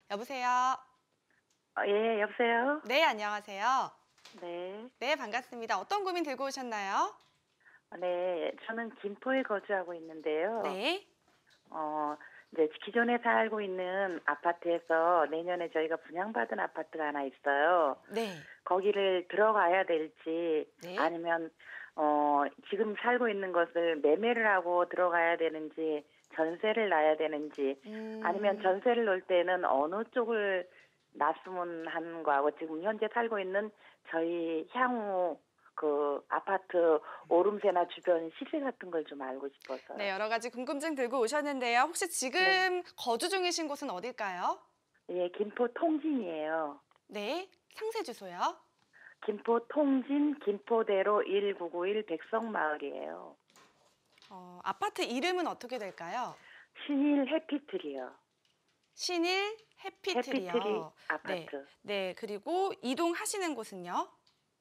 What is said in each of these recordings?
여보세요? 예, 여보세요? 네, 안녕하세요. 네. 네, 반갑습니다. 어떤 고민 들고 오셨나요? 네, 저는 김포에 거주하고 있는데요. 네. 이제 기존에 살고 있는 아파트에서 내년에 저희가 분양받은 아파트가 하나 있어요. 네. 거기를 들어가야 될지 네. 아니면 지금 살고 있는 것을 매매를 하고 들어가야 되는지 전세를 놔야 되는지 아니면 전세를 놓을 때는 어느 쪽을 놨으면 하는 거하고 지금 현재 살고 있는 저희 향후 그 아파트 오름세나 주변 시세 같은 걸 좀 알고 싶어서. 네, 여러 가지 궁금증 들고 오셨는데요. 혹시 지금 거주 중이신 곳은 어딜까요? 예, 김포 통진이에요. 네, 상세 주소요. 김포 통진 김포대로 1991 백성마을이에요. 아파트 이름은 어떻게 될까요? 신일 해피트리요. 신일 해피트리요. 해피트리 아파트. 네, 그리고 이동하시는 곳은요?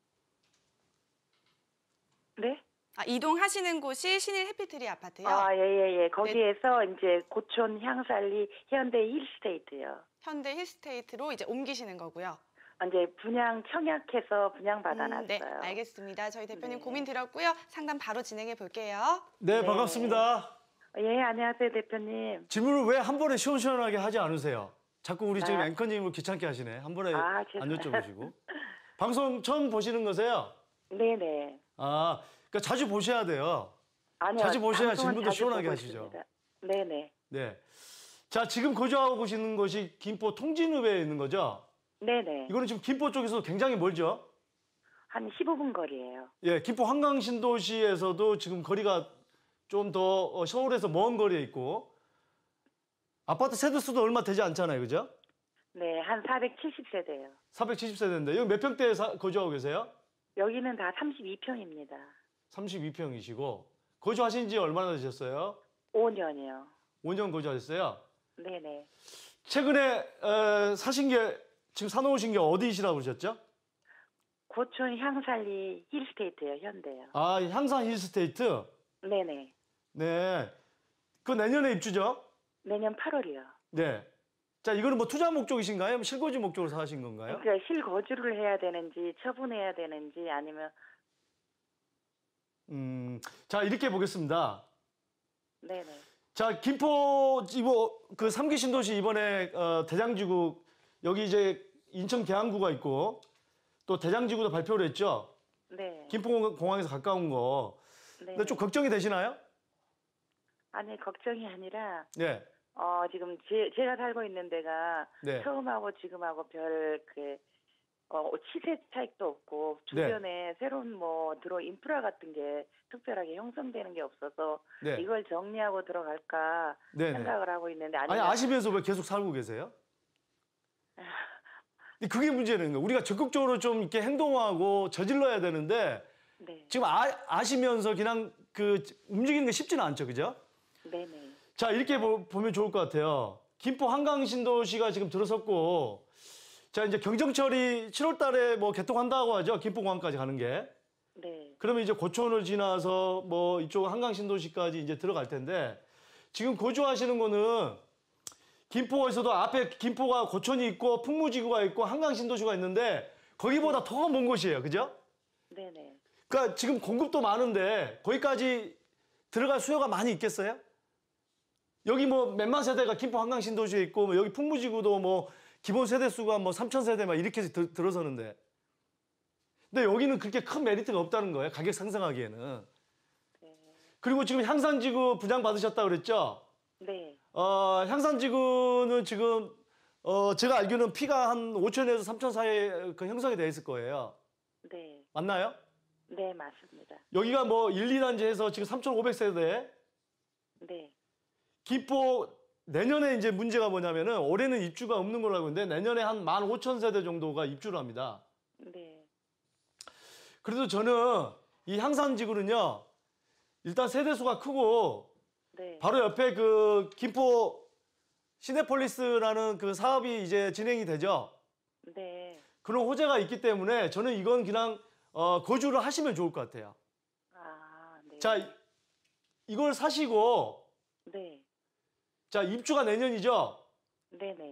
네? 이동하시는 곳이 신일 해피트리 아파트요? 예. 거기에서 이제 고촌 향살리 현대 힐스테이트요. 현대 힐스테이트로 이제 옮기시는 거고요. 이제 분양 청약해서 분양 받아놨어요. 네, 알겠습니다. 저희 대표님 네. 고민 들었고요. 상담 바로 진행해 볼게요. 네, 네. 반갑습니다. 예, 안녕하세요, 대표님. 질문을 왜 한 번에 시원시원하게 하지 않으세요? 자꾸 우리 지금 아. 앵커님을 귀찮게 하시네. 한 번에 안 죄송해요. 여쭤보시고. 방송 처음 보시는 거세요? 네네. 그러니까 자주 보셔야 돼요. 아니요. 자주 보셔야 방송은 질문도 자주 시원하게 보고 하시죠. 있습니다. 네네. 네. 자, 지금 거주하고 계시는 곳이 김포 통진읍에 있는 거죠? 네네. 이거는 지금 김포 쪽에서 굉장히 멀죠? 한 15분 거리예요. 예, 김포 한강신도시에서도 지금 거리가 좀 더 서울에서 먼 거리에 있고 아파트 세대수도 얼마 되지 않잖아요, 그죠? 네, 한 470세대요. 470세대인데 여기 몇 평대에 거주하고 계세요? 여기는 다 32평입니다. 32평이시고 거주하신 지 얼마나 되셨어요? 5년이요. 5년 거주하셨어요? 네네. 최근에 사신 게 지금 사놓으신 게 어디시라고 그러셨죠? 고촌 향살리 힐스테이트요, 현대요. 향산 힐스테이트? 네네. 네. 그 내년에 입주죠? 내년 8월이요. 네. 자, 이거는 뭐 투자 목적이신가요? 실거주 목적으로 사신 건가요? 그러니까 실거주를 해야 되는지 처분해야 되는지 아니면 자, 이렇게 보겠습니다. 네네. 자, 김포 그 3기 신도시 이번에 대장지구 여기 이제 인천 계양구가 있고 또 대장지구도 발표를 했죠. 네. 김포공항에서 가까운 거. 네. 근데 좀 걱정이 되시나요? 아니 걱정이 아니라 네. 지금 제가 살고 있는 데가 네. 처음하고 지금하고 별 시세 차익도 없고 주변에 새로운 인프라 같은 게 특별하게 형성되는 게 없어서 네. 이걸 정리하고 들어갈까 네네. 생각을 하고 있는데 아니 아시면서 왜 계속 살고 계세요? 근데 그게 문제는 거예요. 우리가 적극적으로 좀 이렇게 행동하고 저질러야 되는데 네. 지금 아시면서 그냥 그 움직이는 게 쉽지는 않죠, 그죠? 네네. 자, 이렇게 보면 좋을 것 같아요. 김포 한강신도시가 지금 들어섰고, 자, 이제 경정철이 7월 달에 뭐 개통한다고 하죠. 김포공항까지 가는 게. 네. 그러면 이제 고촌을 지나서 뭐 이쪽 한강신도시까지 이제 들어갈 텐데, 지금 거주하시는 거는 김포에서도 앞에 김포가 고촌이 있고 풍무지구가 있고 한강신도시가 있는데, 거기보다 더 먼 곳이에요. 그죠? 네네. 그러니까 지금 공급도 많은데, 거기까지 들어갈 수요가 많이 있겠어요? 여기 뭐 몇만 세대가 김포 한강신도시에 있고 뭐 여기 풍무지구도 뭐 기본 세대 수가 뭐 3,000세대 막 이렇게 들어서는데 근데 여기는 그렇게 큰 메리트가 없다는 거예요. 가격 상승하기에는. 네. 그리고 지금 향산지구 분양 받으셨다고 그랬죠? 네. 향산지구는 지금 제가 알기로는 피가 한 5천에서 3천 사이에 그 형성이 돼 있을 거예요. 네. 맞나요? 네, 맞습니다. 여기가 뭐 1, 2단지에서 지금 3,500세대. 네. 김포 내년에 이제 문제가 뭐냐면은 올해는 입주가 없는 걸로 알고 있는데 내년에 한 15,000세대 정도가 입주를 합니다. 네. 그래서 저는 이 향산지구는요. 일단 세대수가 크고 네. 바로 옆에 그 김포 시내폴리스라는 그 사업이 이제 진행이 되죠. 네. 그런 호재가 있기 때문에 저는 이건 그냥 거주를 하시면 좋을 것 같아요. 네. 자, 이걸 사시고 네. 자, 입주가 내년이죠? 네네.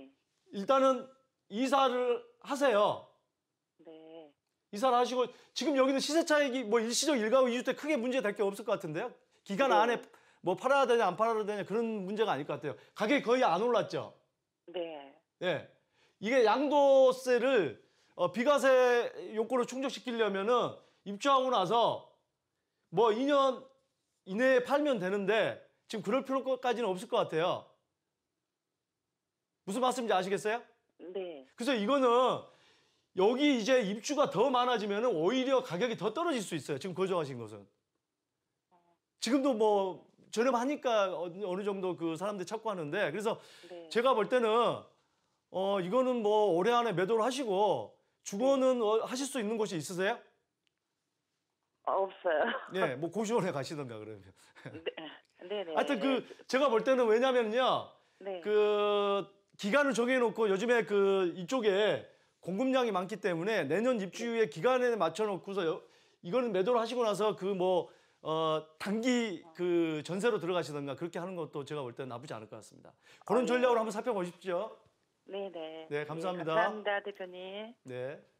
일단은 이사를 하세요. 네. 이사를 하시고 지금 여기는 시세 차익이 뭐 일시적 일가구 이주 때 크게 문제 될 게 없을 것 같은데요. 기간 네. 안에 뭐 팔아야 되냐 안 팔아야 되냐 그런 문제가 아닐 것 같아요. 가격이 거의 안 올랐죠. 네. 예. 이게 양도세를 비과세 요건을 충족시키려면은 입주하고 나서 뭐 2년 이내에 팔면 되는데 지금 그럴 필요까지는 없을 것 같아요. 무슨 말씀인지 아시겠어요? 네. 그래서 이거는 여기 이제 입주가 더 많아지면은 오히려 가격이 더 떨어질 수 있어요. 지금 거주하신 곳은. 지금도 뭐 저렴하니까 어느 정도 그 사람들이 찾고 하는데 그래서 네. 제가 볼 때는 이거는 뭐 올해 안에 매도를 하시고 주거는 하실 수 있는 곳이 있으세요? 없어요. 예, 뭐 고시원에 가시던가 그러면. 네. 네네. 하여튼 제가 볼 때는 왜냐면요. 네. 그 기간을 정해놓고 요즘에 그 이쪽에 공급량이 많기 때문에 내년 입주의 기간에 맞춰놓고서 이거는 매도를 하시고 나서 그 뭐 단기 그 전세로 들어가시던가 그렇게 하는 것도 제가 볼 때는 나쁘지 않을 것 같습니다. 그런 네. 전략으로 한번 살펴보십시오. 네네. 네, 감사합니다. 감사합니다, 대표님. 네.